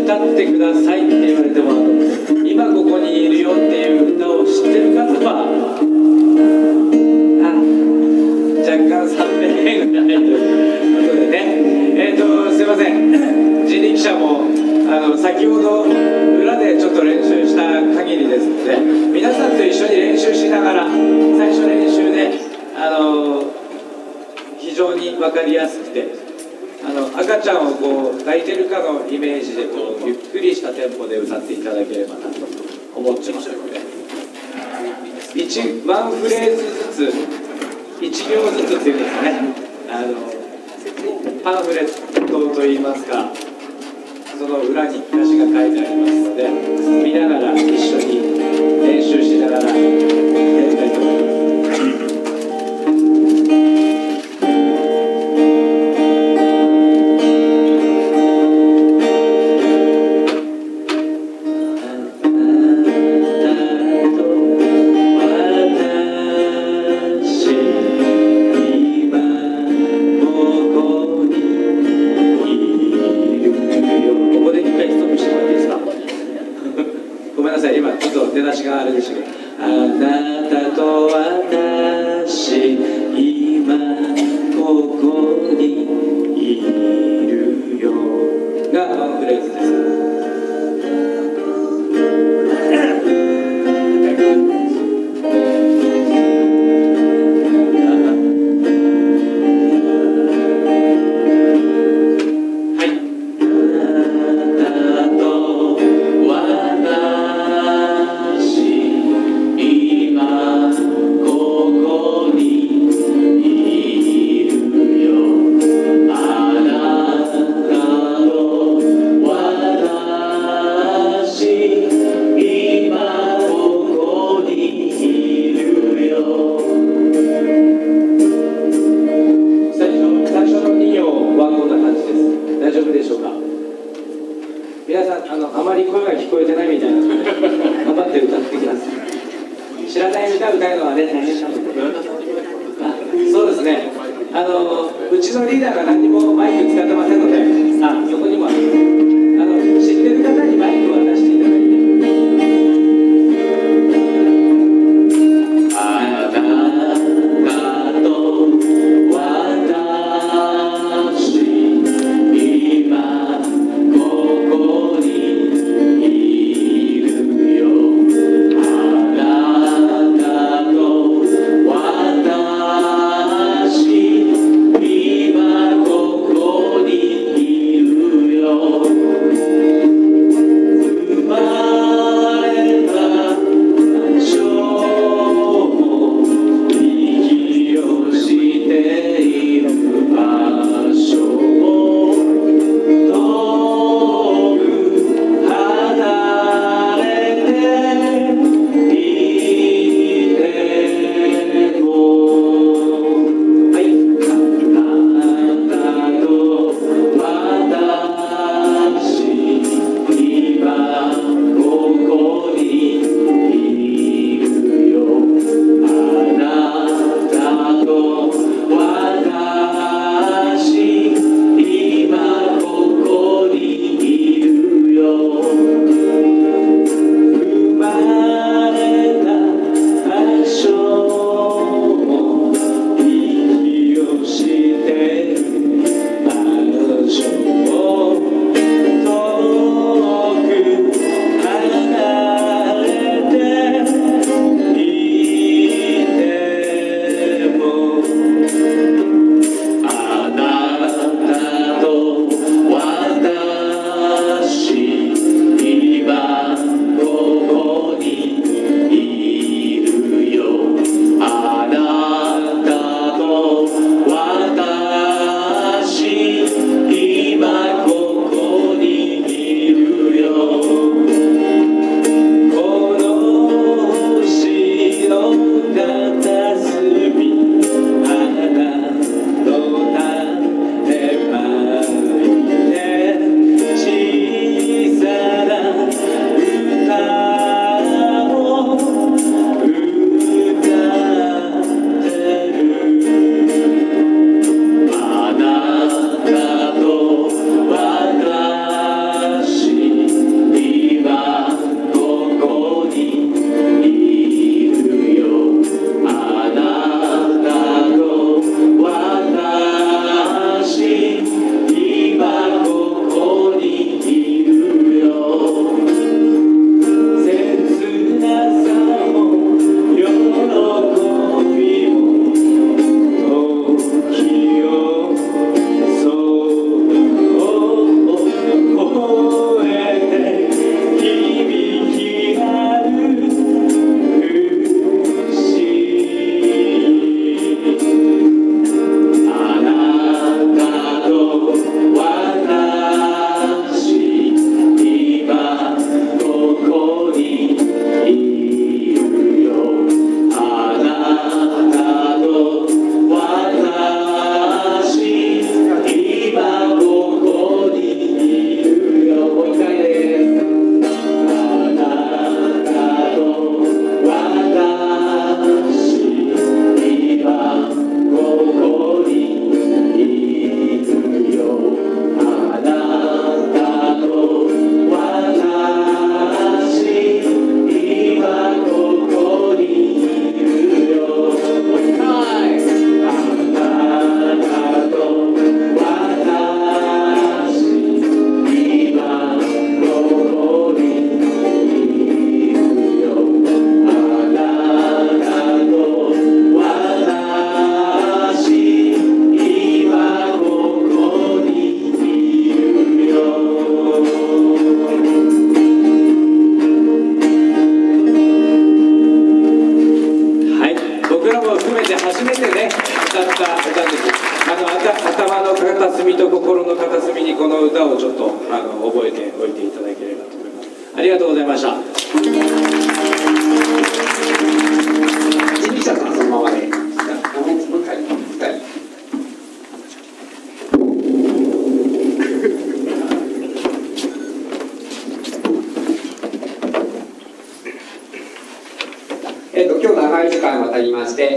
歌ってくださいって言われても今ここにいるよっていう歌を知ってる方は若干300円ぐらいということでね、すいません、人力車も先ほど裏でちょっと練習した限りですので、皆さんと一緒に練習しながら、最初練習で非常に分かりやすくて、赤ちゃんをこう抱いてるかのイメージでこうゆっくりしたテンポで歌っていただければなと思ってますので、ワンフレーズずつ1行ずつっていうんですかね、パンフレットといいますか、その裏に歌詞が書いてありますので、見ながら一緒に練習しながらやりたいと思います。出だしがあれでしたけど、あなたと私今ここにいるよがワンフレーズです。皆さんあまり声が聞こえてないみたいなので頑張って歌ってきます。知らない歌歌うのはね大変なので、そうですね、うちのリーダーが何にもマイク使ってませんので、横にも知ってる方にマイクを渡していただいて。最初歌をちょっと覚えておいていただければと思います。ありがとうございました。 人力車さんそのままで。今日長い時間にわたりまして、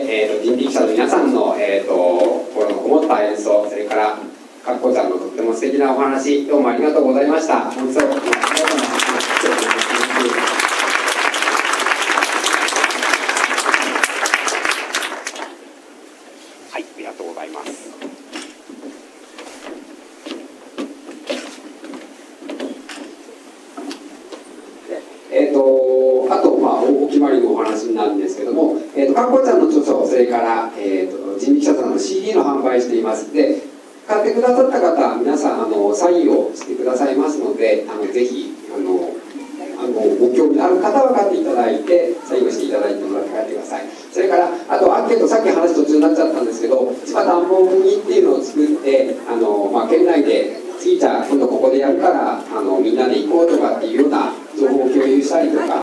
人力車の皆さんの、心のこもった演奏、それからかっこちゃんのとっても素敵なお話、どうもありがとうございました。本日ははい、ありがとうございます。あと、お決まりのお話になるんですけども、かっこちゃんの著書、それから、人力車さんの CD の販売しています。で、買ってくださった方、皆さんサインをしてくださいますので、ぜひご興味ある方は買っていただいて、サインをしていただいてもらって帰ってください。それから、あとアンケート、さっき話途中になっちゃったんですけど、千葉暖房組っていうのを作って、県内で次じゃあ今度ここでやるからみんなで行こうとかっていうような情報を共有したりとか。